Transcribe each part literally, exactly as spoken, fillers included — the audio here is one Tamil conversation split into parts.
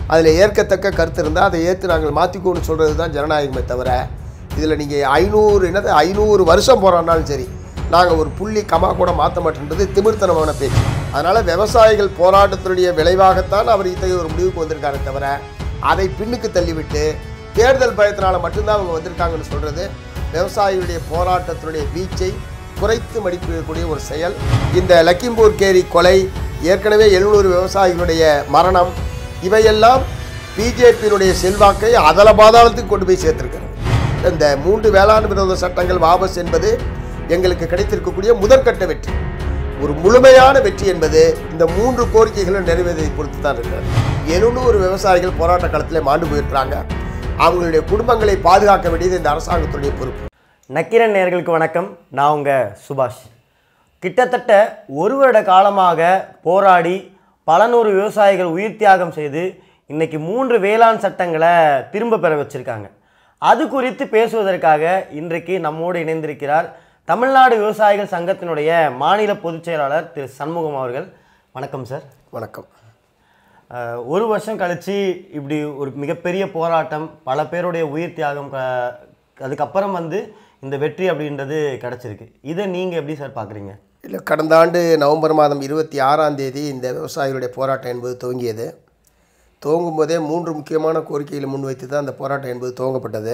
அதில் ஏற்கத்தக்க கருத்து இருந்தால் அதை ஏற்று நாங்கள் மாற்றிக்கோன்னு சொல்கிறது தான் ஜனநாயகமே தவிர இதில் நீங்கள் ஐநூறு என்னது ஐநூறு வருஷம் போகிறான்னாலும் சரி நாங்கள் ஒரு புள்ளி கமா கூட மாற்ற மாட்டேன்றது திமிர்த்தனமான பேச்சு. அதனால் விவசாயிகள் போராட்டத்தினுடைய விளைவாகத்தான் அவர் இத்தகைய ஒரு முடிவுக்கு வந்திருக்காரு தவிர அதை பின்னுக்கு தள்ளிவிட்டு தேர்தல் பயத்தினால் மட்டும்தான் அவங்க வந்திருக்காங்கன்னு சொல்கிறது விவசாயிகளுடைய போராட்டத்தினுடைய வீச்சை குறைத்து மதிப்பிடக்கூடிய ஒரு செயல். இந்த லக்கிம்பூர் கேரி கொலை, ஏற்கனவே எழுநூறு விவசாயிகளுடைய மரணம், இவையெல்லாம் பிஜேபியினுடைய செல்வாக்கை அதல பாதாளத்துக்கு கொண்டு போய் சேர்த்திருக்கிறது. இந்த மூன்று வேளாண் விரோத சட்டங்கள் வாபஸ் என்பது எங்களுக்கு கிடைத்திருக்கக்கூடிய முதற்கட்ட வெற்றி. ஒரு முழுமையான வெற்றி என்பது இந்த மூன்று கோரிக்கைகளும் நிறைவேறதை பொறுத்து தான் இருக்கிறது. எழுநூறு விவசாயிகள் போராட்ட காலத்தில் மாண்டு போயிருக்கிறாங்க. அவங்களுடைய குடும்பங்களை பாதுகாக்க வேண்டியது இந்த அரசாங்கத்துடைய பொறுப்பு. நக்கீரன் நேயர்களுக்கு வணக்கம். நான் உங்கள் சுபாஷ். கிட்டத்தட்ட ஒரு வருட காலமாக போராடி பல நூறு விவசாயிகள் உயிர் தியாகம் செய்து இன்றைக்கி மூன்று வேளாண் சட்டங்களை திரும்ப பெற வச்சுருக்காங்க. அது குறித்து பேசுவதற்காக இன்றைக்கு நம்மோடு இணைந்திருக்கிறார் தமிழ்நாடு விவசாயிகள் சங்கத்தினுடைய மாநில பொதுச் செயலாளர் திரு சண்முகம் அவர்கள். வணக்கம் சார். வணக்கம். ஒரு வருஷம் கழித்து இப்படி ஒரு மிகப்பெரிய போராட்டம், பல பேருடைய உயிர் தியாகம், அதுக்கப்புறம் வந்து இந்த வெற்றி அப்படின்றது கிடச்சிருக்கு. இதை நீங்கள் எப்படி சார் பார்க்குறீங்க? இல்லை, கடந்த ஆண்டு நவம்பர் மாதம் இருபத்தி ஆறாம் தேதி இந்த விவசாயிகளுடைய போராட்டம் என்பது துவங்கியது. துவங்கும் போதே மூன்று முக்கியமான கோரிக்கைகளை முன்வைத்து தான் அந்த போராட்டம் என்பது துவங்கப்பட்டது.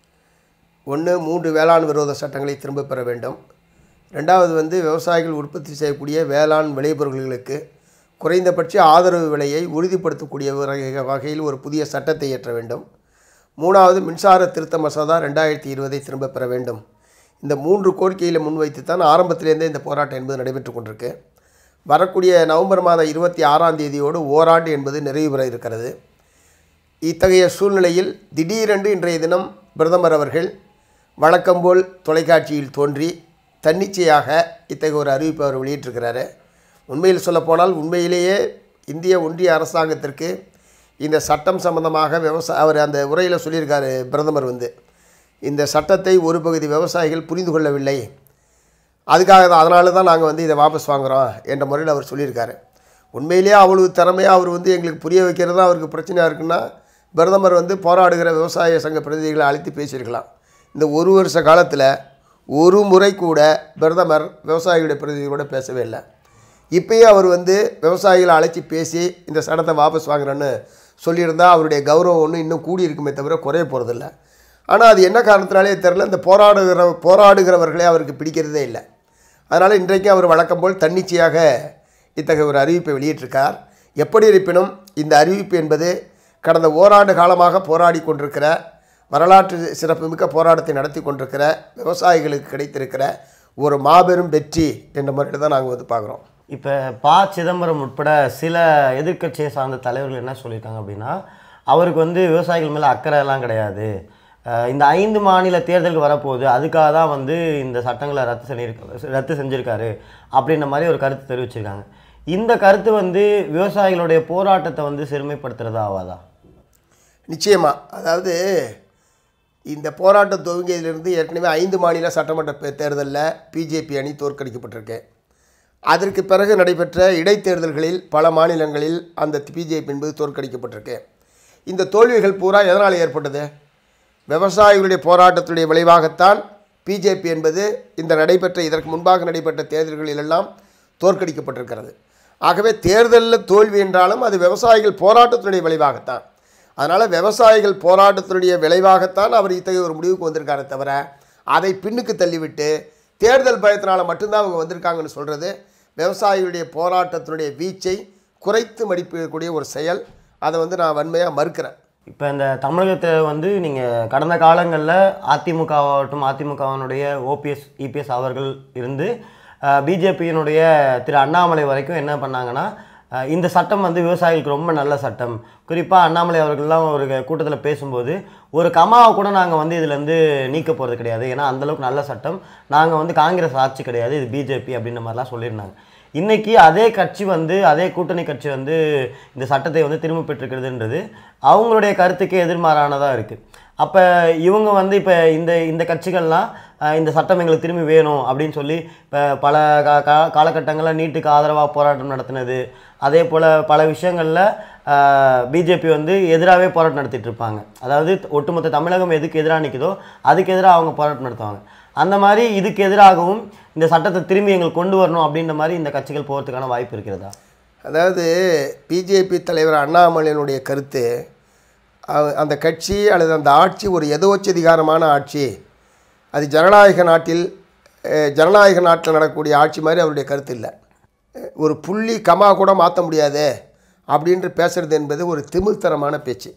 ஒன்று, மூன்று வேளாண் விரோத சட்டங்களை திரும்ப பெற வேண்டும். ரெண்டாவது வந்து விவசாயிகள் உற்பத்தி செய்யக்கூடிய வேளாண் விளைபொருள்களுக்கு குறைந்தபட்ச ஆதரவு விலையை உறுதிப்படுத்தக்கூடிய வகையில் ஒரு புதிய சட்டத்தை இயற்ற வேண்டும். மூணாவது, மின்சார திருத்த மசோதா ரெண்டாயிரத்தி இருபதை திரும்ப பெற வேண்டும். இந்த மூன்று கோரிக்கைகளை முன்வைத்து தான் ஆரம்பத்திலேருந்தே இந்த போராட்டம் என்பது நடைபெற்று கொண்டிருக்கு. வரக்கூடிய நவம்பர் மாதம் இருபத்தி ஆறாம் தேதியோடு ஓராண்டு என்பது நிறைவு பெற இருக்கிறது. இத்தகைய சூழ்நிலையில் திடீரென்று இன்றைய தினம் பிரதமர் அவர்கள் வழக்கம்போல் தொலைக்காட்சியில் தோன்றி தன்னிச்சையாக இத்தகைய ஒரு அறிவிப்பை அவர் வெளியிட்டிருக்கிறாரு. உண்மையில் சொல்லப்போனால் உண்மையிலேயே இந்திய ஒன்றிய அரசாங்கத்திற்கு இந்த சட்டம் சம்பந்தமாக விவசாய அவர் அந்த உரையில் சொல்லியிருக்காரு பிரதமர் வந்து, இந்த சட்டத்தை ஒரு பகுதி விவசாயிகள் புரிந்து கொள்ளவில்லை, அதுக்காக தான் அதனால தான் நாங்கள் வந்து இதை வாபஸ் வாங்குகிறோம் என்ற முறையில் அவர் சொல்லியிருக்காரு. உண்மையிலேயே அவ்வளவு திறமையாக அவர் வந்து எங்களுக்கு புரிய வைக்கிறது தான் அவருக்கு பிரச்சனையாக இருக்குன்னா பிரதமர் வந்து போராடுகிற விவசாய சங்க பிரதிநிதிகளை அழைத்து பேசியிருக்கலாம். இந்த ஒரு வருஷ காலத்தில் ஒரு முறை கூட பிரதமர் விவசாயிகளுடைய பிரதிநிதிகளோட பேசவே இல்லை. இப்போயே அவர் வந்து விவசாயிகளை அழைச்சி பேசி இந்த சட்டத்தை வாபஸ் வாங்குறேன்னு சொல்லியிருந்தால் அவருடைய கௌரவம் ஒன்று இன்னும் கூடியிருக்குமே தவிர குறைய போகிறதில்ல. ஆனால் அது என்ன காரணத்தினாலே தெரில, இந்த போராடுகிற போராடுகிறவர்களே அவருக்கு பிடிக்கிறதே இல்லை. அதனால் இன்றைக்கு அவர் வழக்கம் போல் தன்னிச்சையாக இத்தகைய ஒரு அறிவிப்பை வெளியிட்டிருக்கார். எப்படி இருப்பினும் இந்த அறிவிப்பு என்பது கடந்த ஓராண்டு காலமாக போராடி கொண்டிருக்கிற, வரலாற்று சிறப்புமிக்க போராட்டத்தை நடத்தி கொண்டிருக்கிற விவசாயிகளுக்கு கிடைத்திருக்கிற ஒரு மாபெரும் வெற்றி என்ற முறையில் தான் நாங்கள் வந்து பார்க்குறோம். இப்போ ப சிதம்பரம் உட்பட சில எதிர்க்கட்சியை சார்ந்த தலைவர்கள் என்ன சொல்லியிருக்காங்க அப்படின்னா, அவருக்கு வந்து விவசாயிகள் மேலே அக்கறையெல்லாம் கிடையாது, இந்த ஐந்து மாநில தேர்தலுக்கு வரப்போகுது, அதுக்காக தான் வந்து இந்த சட்டங்களை ரத்து செஞ்சிருக்க ரத்து செஞ்சுருக்காரு அப்படின்ற மாதிரி ஒரு கருத்து தெரிவிச்சிருக்காங்க. இந்த கருத்து வந்து விவசாயிகளுடைய போராட்டத்தை வந்து சிறுமைப்படுத்துகிறதா ஆகாதா? நிச்சயமாக. அதாவது இந்த போராட்டம் துவங்கியதிலிருந்து ஏற்கனவே ஐந்து மாநில சட்டமன்ற தேர்தலில் பிஜேபி அணி தோற்கடிக்கப்பட்டிருக்கு. அதற்கு பிறகு நடைபெற்ற இடைத்தேர்தல்களில் பல மாநிலங்களில் அந்த பிஜேபி என்பது தோற்கடிக்கப்பட்டிருக்கு. இந்த தோல்விகள் பூரா எதனால் ஏற்பட்டது? விவசாயிகளுடைய போராட்டத்துடைய விளைவாகத்தான் பிஜேபி என்பது இந்த நடைபெற்ற இதற்கு முன்பாக நடைபெற்ற தேர்தல்களிலெல்லாம் தோற்கடிக்கப்பட்டிருக்கிறது. ஆகவே தேர்தலில் தோல்வி என்றாலும் அது விவசாயிகள் போராட்டத்தினுடைய விளைவாகத்தான். அதனால் விவசாயிகள் போராட்டத்தினுடைய விளைவாகத்தான் அவர் இத்தகைய ஒரு முடிவுக்கு வந்திருக்காரே தவிர அதை பின்னுக்கு தள்ளிவிட்டு தேர்தல் பயத்தினால் மட்டும்தான் அவங்க வந்திருக்காங்கன்னு சொல்கிறது விவசாயிகளுடைய போராட்டத்தினுடைய வீச்சை குறைத்து மதிப்பிடக்கூடிய ஒரு செயல். அதை வந்து நான் வன்மையாக மறுக்கிறேன். இப்போ இந்த தமிழகத்தில் வந்து நீங்கள் கடந்த காலங்களில் அதிமுகவாகட்டும், அதிமுகவினுடைய ஓபிஎஸ் இபிஎஸ் அவர்கள் இருந்து பிஜேபியினுடைய திரு அண்ணாமலை வரைக்கும் என்ன பண்ணாங்கன்னா, இந்த சட்டம் வந்து விவசாயிகளுக்கு ரொம்ப நல்ல சட்டம். குறிப்பாக அண்ணாமலை அவர்கள்லாம் ஒரு கூட்டத்தில் பேசும்போது ஒரு கமாவை கூட நாங்கள் வந்து இதிலேருந்து நீக்க போகிறது கிடையாது, ஏன்னா அந்தளவுக்கு நல்ல சட்டம், நாங்கள் வந்து காங்கிரஸ் ஆட்சி கிடையாது, இது பிஜேபி அப்படின்ற மாதிரிலாம் சொல்லியிருந்தாங்க. இன்றைக்கி அதே கட்சி வந்து அதே கூட்டணி கட்சி வந்து இந்த சட்டத்தை வந்து திரும்ப பெற்றிருக்கிறதுன்றது அவங்களுடைய கருத்துக்கு எதிர்மாறானதாக இருக்குது. அப்போ இவங்க வந்து இப்போ இந்த இந்த கட்சிகள்லாம் இந்த சட்டம் எங்களுக்கு திரும்பி வேணும் அப்படின்னு சொல்லி இப்போ பல கா காலகட்டங்களில் நீட்டுக்கு ஆதரவாக போராட்டம் நடத்தினது, அதே போல் பல விஷயங்களில் பிஜேபி வந்து எதிராகவே போராட்டம் நடத்திட்டு இருப்பாங்க. அதாவது ஒட்டுமொத்த தமிழகம் எதுக்கு எதிராக நிற்குதோ அதுக்கு எதிராக அவங்க போராட்டம் நடத்துவாங்க. அந்த மாதிரி இதுக்கு எதிராகவும் இந்த சட்டத்தை திரும்பி எங்களுக்கு கொண்டு வரணும் அப்படின்ற மாதிரி இந்த கட்சிகள் போகிறதுக்கான வாய்ப்பு இருக்கிறதா? அதாவது பிஜேபி தலைவர் அண்ணாமலையினுடைய கருத்து, அந்த கட்சி அல்லது அந்த ஆட்சி ஒரு எதோச்சதிகாரமான ஆட்சி, அது ஜனநாயக நாட்டில் ஜனநாயக நாட்டில் நடக்கக்கூடிய ஆட்சி மாதிரி அவருடைய கருத்து இல்லை. ஒரு புள்ளி கமா கூட மாற்ற முடியாது அப்படின்று பேசுகிறது என்பது ஒரு திமிர்த்தரமான பேச்சு.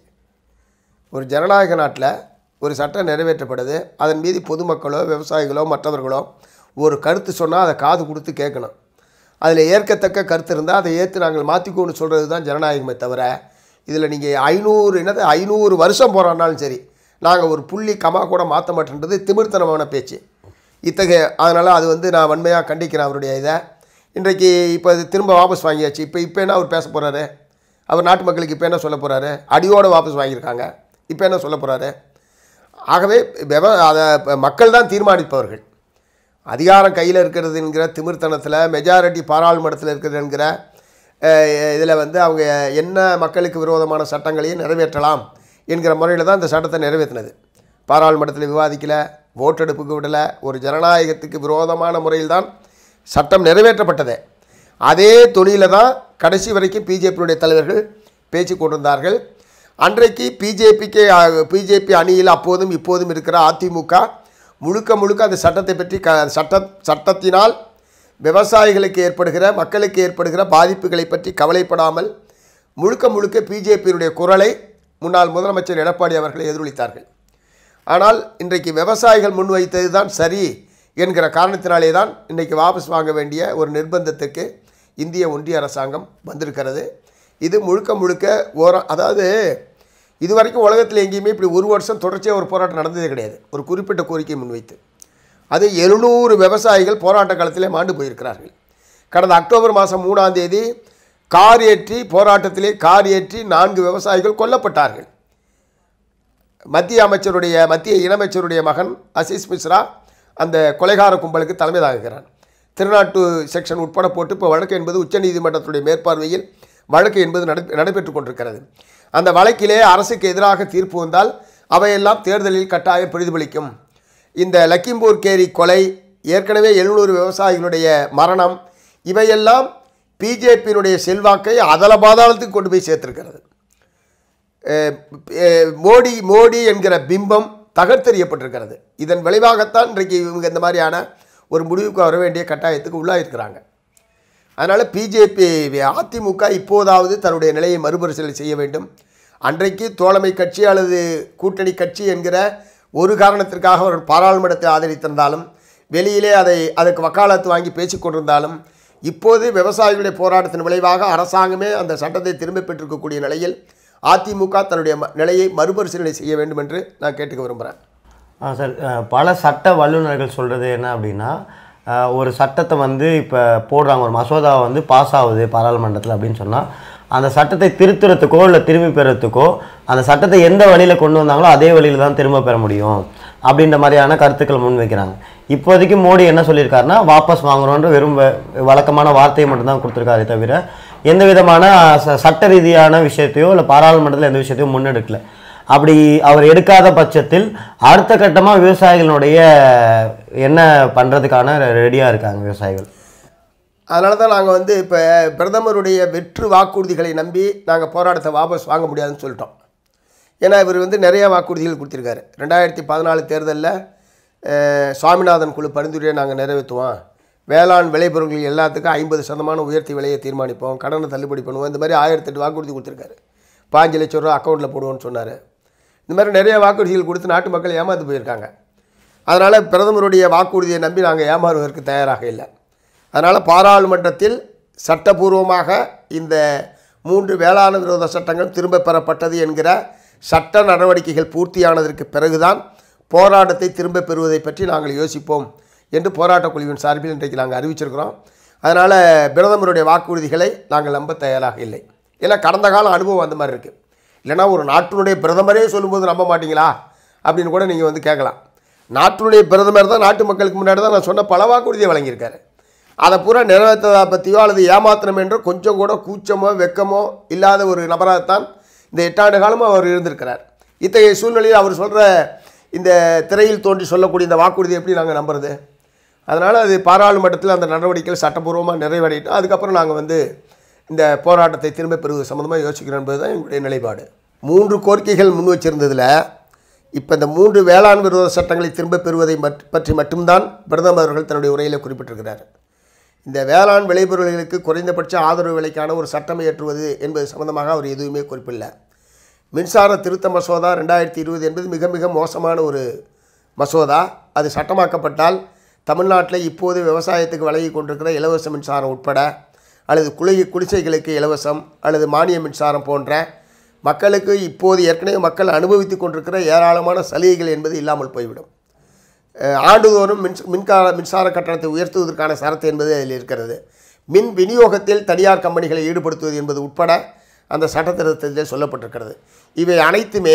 ஒரு ஜனநாயக நாட்டில் ஒரு சட்டம் நிறைவேற்றப்படுது, அதன் மீது பொதுமக்களோ விவசாயிகளோ மற்றவர்களோ ஒரு கருத்து சொன்னால் அதை காது கொடுத்து கேட்கணும். அதில் ஏற்கத்தக்க கருத்து இருந்தால் அதை ஏற்று நாங்கள் மாற்றிக்கோன்னு சொல்கிறது தான் ஜனநாயகமே தவிர, இதில் நீங்கள் ஐநூறு என்னது ஐநூறு வருஷம் போகிறான்னாலும் சரி நாங்கள் ஒரு புள்ளி கமா கூட மாற்ற மாட்டேன்றது திமிர்த்தனமான பேச்சு. இத்தகைய அதனால் அது வந்து நான் வன்மையாக கண்டிக்கிறேன் அவருடைய இதை. இன்றைக்கு இப்போ அது திரும்ப வாபஸ் வாங்கியாச்சு. இப்போ இப்போ என்ன அவர் பேச போகிறாரு? அவர் நாட்டு மக்களுக்கு இப்போ என்ன சொல்ல போகிறாரு? அடியோடு வாபஸ் வாங்கியிருக்காங்க, இப்போ என்ன சொல்ல போகிறாரு? ஆகவே வெவ அதை மக்கள் தான் தீர்மானிப்பவர்கள். அதிகாரம் கையில் இருக்கிறது என்கிற திமிர்த்தனத்தில், மெஜாரிட்டி பாராளுமன்றத்தில் இருக்கிறது என்கிற இதில் வந்து அவங்க என்ன மக்களுக்கு விரோதமான சட்டங்களையும் நிறைவேற்றலாம் என்கிற முறையில் தான் இந்த சட்டத்தை நிறைவேற்றினது. பாராளுமன்றத்தில் விவாதிக்கலை, ஓட்டெடுப்புக்கு விடலை, ஒரு ஜனநாயகத்துக்கு விரோதமான முறையில் தான் சட்டம் நிறைவேற்றப்பட்டது. அதே தொழிலில் தான் கடைசி வரைக்கும் பிஜேபியுடைய தலைவர்கள் பேச்சு கொண்டிருந்தார்கள். அன்றைக்கு பிஜேபிக்கு பிஜேபி அணியில் அப்போதும் இப்போதும் இருக்கிற அதிமுக முழுக்க முழுக்க அந்த சட்டத்தை பற்றி க சட்ட சட்டத்தினால் விவசாயிகளுக்கு ஏற்படுகிற மக்களுக்கு ஏற்படுகிற பாதிப்புகளை பற்றி கவலைப்படாமல் முழுக்க முழுக்க பிஜேபியினுடைய குரலை முன்னாள் முதலமைச்சர் எடப்பாடி அவர்களை எதிரொலித்தார்கள். ஆனால் இன்றைக்கு விவசாயிகள் முன்வைத்தது தான் சரி என்கிற காரணத்தினாலே தான் இன்றைக்கு வாபஸ் வாங்க வேண்டிய ஒரு நிர்பந்தத்துக்கு இந்திய ஒன்றிய அரசாங்கம் வந்திருக்கிறது. இது முழுக்க முழுக்க ஓர அதாவது இதுவரைக்கும் உலகத்தில் எங்கேயுமே இப்படி ஒரு வருஷம் தொடர்ச்சியாக ஒரு போராட்டம் நடந்ததே கிடையாது. ஒரு குறிப்பிட்ட கோரிக்கை முன்வைத்து அது எழுநூறு விவசாயிகள் போராட்ட காலத்திலே மாண்டு போயிருக்கிறார்கள். கடந்த அக்டோபர் மாதம் மூணாம் தேதி கார் ஏற்றி போராட்டத்திலே கார் ஏற்றி நான்கு விவசாயிகள் கொல்லப்பட்டார்கள். மத்திய அமைச்சருடைய மத்திய இணையமைச்சருடைய மகன் அசீஸ் மிஸ்ரா அந்த கொலைகார கும்பலுக்கு தலைமை தாங்குகிறான். திருநாட்டு செக்ஷன் உட்பட போட்டு இப்போ வழக்கு என்பது உச்சநீதிமன்றத்துடைய மேற்பார்வையில் வழக்கு என்பது நடை நடைபெற்று கொண்டிருக்கிறது. அந்த வழக்கிலே அரசுக்கு எதிராக தீர்ப்பு வந்தால் அவையெல்லாம் தேர்தலில் கட்டாயம் பிரதிபலிக்கும். இந்த லக்கிம்பூர் கேரி கொலை, ஏற்கனவே எழுநூறு விவசாயிகளுடைய மரணம், இவையெல்லாம் பிஜேபியினுடைய செல்வாக்கை அதல பாதாளத்துக்கு கொண்டு போய் சேர்த்திருக்கிறது. மோடி மோடி என்கிற பிம்பம் தகர்த்தெறியப்பட்டிருக்கிறது. இதன் விளைவாகத்தான் இன்றைக்கு இவங்க இந்த மாதிரியான ஒரு முடிவுக்கு வர வேண்டிய கட்டாயத்துக்கு உள்ளாயிருக்கிறாங்க. அதனால் பிஜேபி அதிமுக இப்போதாவது தன்னுடைய நிலையை மறுபரிசீலனை செய்ய வேண்டும். அன்றைக்கு தோழமை கட்சி அல்லது கூட்டணி கட்சி என்கிற ஒரு காரணத்திற்காக அவர் பாராளுமன்றத்தை ஆதரித்திருந்தாலும், வெளியிலே அதை அதற்கு வக்காலத்து வாங்கி பேசிக்கொண்டிருந்தாலும், இப்போது விவசாயிகளுடைய போராட்டத்தின் விளைவாக அரசாங்கமே அந்த சட்டத்தை திரும்ப பெற்றிருக்கக்கூடிய நிலையில் அதிமுக தன்னுடைய நிலையை மறுபரிசீலனை செய்ய வேண்டும் என்று நான் கேட்டுக்க விரும்புகிறேன். ஆ சார், பல சட்ட வல்லுநர்கள் சொல்கிறது என்ன அப்படின்னா, ஒரு சட்டத்தை வந்து இப்போ போடுறாங்க, ஒரு மசோதாவை வந்து பாஸ் ஆகுது பாராளுமன்றத்தில் அப்படின்னு சொன்னால், அந்த சட்டத்தை திருத்துறதுக்கோ இல்லை திரும்பி பெறத்துக்கோ அந்த சட்டத்தை எந்த வழியில் கொண்டு வந்தாங்களோ அதே வழியில் தான் திரும்ப பெற முடியும் அப்படின்ற மாதிரியான கருத்துக்கள் முன்வைக்கிறாங்க. இப்போதைக்கு மோடி என்ன சொல்லியிருக்காருன்னா, வாபஸ் வாங்குறோன்ற வெறும் வழக்கமான வார்த்தையை மட்டும்தான் கொடுத்துருக்காரே தவிர எந்த விதமான சட்ட ரீதியான விஷயத்தையோ இல்லை பாராளுமன்றத்தில் எந்த விஷயத்தையும் முன்னெடுக்கல. அப்படி அவர் எடுக்காத பட்சத்தில் அடுத்த கட்டமாக விவசாயிகளுடைய என்ன பண்ணுறதுக்கான ரெடியாக இருக்காங்க விவசாயிகள். அதனால தான் நாங்கள் வந்து இப்போ பிரதமருடைய வெற்று வாக்குறுதிகளை நம்பி நாங்கள் போராட்டத்தை வாபஸ் வாங்க முடியாதுன்னு சொல்லிட்டோம். ஏன்னா இவர் வந்து நிறைய வாக்குறுதிகள் கொடுத்துருக்காரு. ரெண்டாயிரத்தி பதினாலு தேர்தலில் சுவாமிநாதன் குழு பரிந்துரையை நாங்கள் நிறைவேற்றுவோம், வேளாண் விளைபொருட்கள் எல்லாத்துக்கும் ஐம்பது சதமானம் உயர்த்தி விலையை தீர்மானிப்போம், கடனை தள்ளுபடி பண்ணுவோம், இந்த மாதிரி ஆயிரத்தெட்டு வாக்குறுதி கொடுத்துருக்காரு. பாஞ்சு லட்சம் ரூபா அக்கௌண்ட்டில் போடுவோன்னு சொன்னார். இந்த மாதிரி நிறைய வாக்குறுதிகள் கொடுத்து நாட்டு மக்கள் ஏமாந்து போயிருக்காங்க. அதனால் பிரதமருடைய வாக்குறுதியை நம்பி நாங்கள் ஏமாறுவதற்கு தயாராக இல்லை. அதனால் பாராளுமன்றத்தில் சட்டபூர்வமாக இந்த மூன்று வேளாண் விரோத சட்டங்கள் திரும்ப பெறப்பட்டது என்கிற சட்ட நடவடிக்கைகள் பூர்த்தியானதற்கு பிறகுதான் போராட்டத்தை திரும்ப பெறுவதை பற்றி நாங்கள் யோசிப்போம் என்று போராட்டக் குழுவின் சார்பில் இன்றைக்கு நாங்கள் அறிவிச்சிருக்கிறோம். அதனால் பிரதமருடைய வாக்குறுதிகளை நாங்கள் நம்ப தயாராக இல்லை. ஏன்னா கடந்த கால அனுபவம் அந்த மாதிரி இருக்குது. இல்லைனா ஒரு நாட்டினுடைய பிரதமரே சொல்லும்போது நம்ப மாட்டிங்களா அப்படின்னு கூட நீங்கள் வந்து கேட்கலாம். நாட்டினுடைய பிரதமர் தான் நாட்டு மக்களுக்கு முன்னாடி தான் நான் சொன்ன பல வாக்குறுதியை வழங்கியிருக்காரு. அதை பூரா நிறைவேற்றதை பற்றியோ அல்லது ஏமாத்திரம் என்றோ கொஞ்சம் கூட கூச்சமோ வெக்கமோ இல்லாத ஒரு நபராகத்தான் இந்த எட்டாண்டு காலமும் அவர் இருந்திருக்கிறார். இத்தகைய சூழ்நிலையில் அவர் சொல்கிற இந்த திரையில் தோன்றி சொல்லக்கூடிய இந்த வாக்குறுதி எப்படி நாங்கள் நம்புறது? அதனால் அது பாராளுமன்றத்தில் அந்த நடவடிக்கைகள் சட்டப்பூர்வமாக நிறைவடையிட்டோம். அதுக்கப்புறம் நாங்கள் வந்து இந்த போராட்டத்தை திரும்ப பெறுவது சம்மந்தமாக யோசிக்கிறோம் என்பது தான் எங்களுடைய நிலைப்பாடு. மூன்று கோரிக்கைகள் முன் வச்சிருந்ததில் இப்போ இந்த மூன்று வேளாண் விரோத சட்டங்களை திரும்ப பெறுவதை பற்றி மட்டும்தான் பிரதமர் அவர்கள் தன்னுடைய உரையில் குறிப்பிட்டிருக்கிறார். இந்த வேளாண் விளைபொருள்களுக்கு குறைந்தபட்ச ஆதரவு விலைக்கான ஒரு சட்டம் இயற்றுவது என்பது சம்பந்தமாக அவர் எதுவுமே குறிப்பில்லை. மின்சார திருத்த மசோதா ரெண்டாயிரத்தி இருபது என்பது மிக மிக மோசமான ஒரு மசோதா. அது சட்டமாக்கப்பட்டால் தமிழ்நாட்டில் இப்போது விவசாயத்துக்கு வழங்கி கொண்டிருக்கிற இலவச மின்சாரம் உட்பட அல்லது குளி குடிசைகளுக்கு இலவசம் அல்லது மானிய மின்சாரம் போன்ற மக்களுக்கு இப்போது ஏற்கனவே மக்கள் அனுபவித்து கொண்டிருக்கிற ஏராளமான சலுகைகள் என்பது இல்லாமல் போய்விடும். ஆண்டுதோறும் மின் மின்கார மின்சார கட்டணத்தை உயர்த்துவதற்கான சரத்து என்பது அதில் இருக்கிறது. மின் விநியோகத்தில் தனியார் கம்பெனிகளை ஈடுபடுத்துவது என்பது உட்பட அந்த சட்டத்திருத்தத்தில் சொல்லப்பட்டிருக்கிறது. இவை அனைத்துமே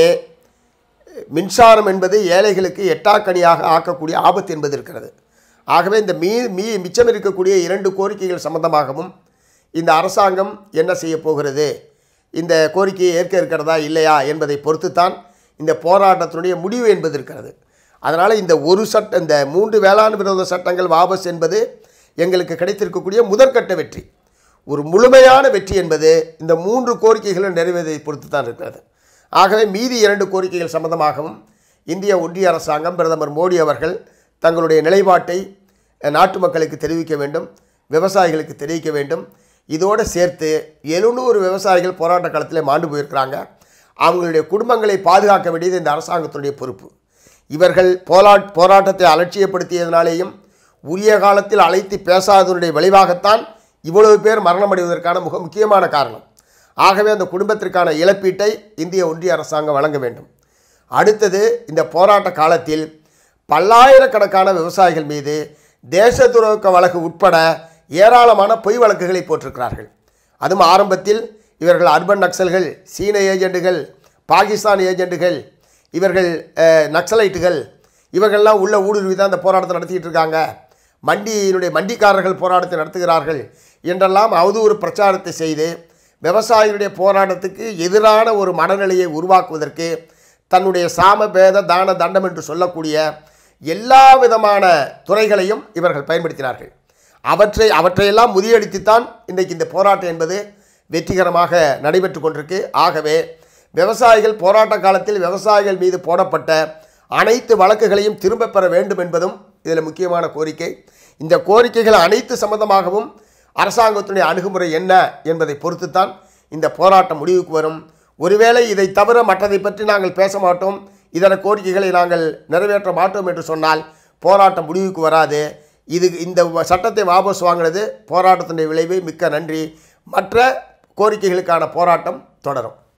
மின்சாரம் என்பது ஏழைகளுக்கு எட்டாக்கணியாக ஆக்கக்கூடிய ஆபத்து என்பது இருக்கிறது. ஆகவே இந்த மீ மீ மிச்சம் இருக்கக்கூடிய இரண்டு கோரிக்கைகள் சம்பந்தமாகவும் இந்த அரசாங்கம் என்ன செய்ய போகிறது, இந்த கோரிக்கையை ஏற்க இருக்கிறதா இல்லையா என்பதை பொறுத்துத்தான் இந்த போராட்டத்தினுடைய முடிவு என்பது இருக்கிறது. அதனால் இந்த ஒரு சட்ட இந்த மூன்று வேளாண் விரோத சட்டங்கள் வாபஸ் என்பது எங்களுக்கு கிடைத்திருக்கக்கூடிய முதற்கட்ட வெற்றி. ஒரு முழுமையான வெற்றி என்பது இந்த மூன்று கோரிக்கைகளும் நிறைவேறதை பொறுத்து தான் இருக்கிறது. ஆகவே மீதி இரண்டு கோரிக்கைகள் சம்பந்தமாகவும் இந்திய ஒன்றிய அரசாங்கம் பிரதமர் மோடி அவர்கள் தங்களுடைய நிலைப்பாட்டை நாட்டு மக்களுக்கு தெரிவிக்க வேண்டும், விவசாயிகளுக்கு தெரிவிக்க வேண்டும். இதோடு சேர்த்து எழுநூறு விவசாயிகள் போராட்ட காலத்தில் மாண்டு போயிருக்கிறாங்க. அவங்களுடைய குடும்பங்களை பாதுகாக்க வேண்டியது இந்த அரசாங்கத்தினுடைய பொறுப்பு. இவர்கள் போரா போராட்டத்தை அலட்சியப்படுத்தியதனாலேயும் உரிய காலத்தில் அழைத்து பேசாததனுடைய விளைவாகத்தான் இவ்வளவு பேர் மரணமடைவதற்கான மிக முக்கியமான காரணம். ஆகவே அந்த குடும்பத்திற்கான இழப்பீட்டை இந்திய ஒன்றிய அரசாங்கம் வழங்க வேண்டும். அடுத்தது, இந்த போராட்ட காலத்தில் பல்லாயிரக்கணக்கான விவசாயிகள் மீது தேச துரோக வழக்கு உட்பட ஏராளமான பொய் வழக்குகளை போட்டிருக்கிறார்கள். அதுவும் ஆரம்பத்தில் இவர்கள் அர்பன் நக்சல்கள், சீன ஏஜெண்டுகள், பாகிஸ்தான் ஏஜெண்டுகள், இவர்கள் நக்சலைட்டுகள், இவர்கள்லாம் உள்ள ஊடுருவி தான் இந்த போராட்டத்தை நடத்திக்கிட்டு இருக்காங்க, மண்டியினுடைய மண்டிக்காரர்கள் போராட்டத்தை நடத்துகிறார்கள் என்றெல்லாம் அவதூறு பிரச்சாரத்தை செய்து விவசாயிகளுடைய போராட்டத்துக்கு எதிரான ஒரு மனநிலையை உருவாக்குவதற்கு தன்னுடைய சாம பேத தான தண்டம் என்று சொல்லக்கூடிய எல்லா விதமான துறைகளையும் இவர்கள் பயன்படுத்தினார்கள். அவற்றை அவற்றையெல்லாம் முறியடித்துத்தான் இன்றைக்கு இந்த போராட்டம் என்பது வெற்றிகரமாக நடைபெற்று கொண்டிருக்கு. ஆகவே விவசாயிகள் போராட்ட காலத்தில் விவசாயிகள் மீது போடப்பட்ட அனைத்து வழக்குகளையும் திரும்ப பெற வேண்டும் என்பதும் இதில் முக்கியமான கோரிக்கை. இந்த கோரிக்கைகள் அனைத்து சம்பந்தமாகவும் அரசாங்கத்துடைய அணுகுமுறை என்ன என்பதை பொறுத்துத்தான் இந்த போராட்டம் முடிவுக்கு வரும். ஒருவேளை இதை தவிர மற்றதை பற்றி நாங்கள் பேச மாட்டோம், இதர கோரிக்கைகளை நாங்கள் நிறைவேற்ற மாட்டோம் என்று சொன்னால் போராட்டம் முடிவுக்கு வராது. இது இந்த சட்டத்தை வாபஸ் வாங்கினது போராட்டத்தினுடைய விளைவு. மிக்க நன்றி. மற்ற கோரிக்கைகளுக்கான போராட்டம் தொடரும்.